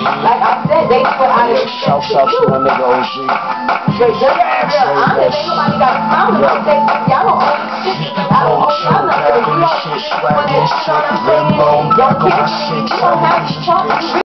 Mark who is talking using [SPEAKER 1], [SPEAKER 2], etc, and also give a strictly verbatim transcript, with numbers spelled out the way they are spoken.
[SPEAKER 1] Like I said, they put out of
[SPEAKER 2] Shouts out to my nigga O G.
[SPEAKER 1] Straight just real honest. Ain't nobody got a problem. They say, y'all don't own shit. I don't own y'all nothing. We don't, when they, you know what I'm saying? Don't kick it. You don't have to talk.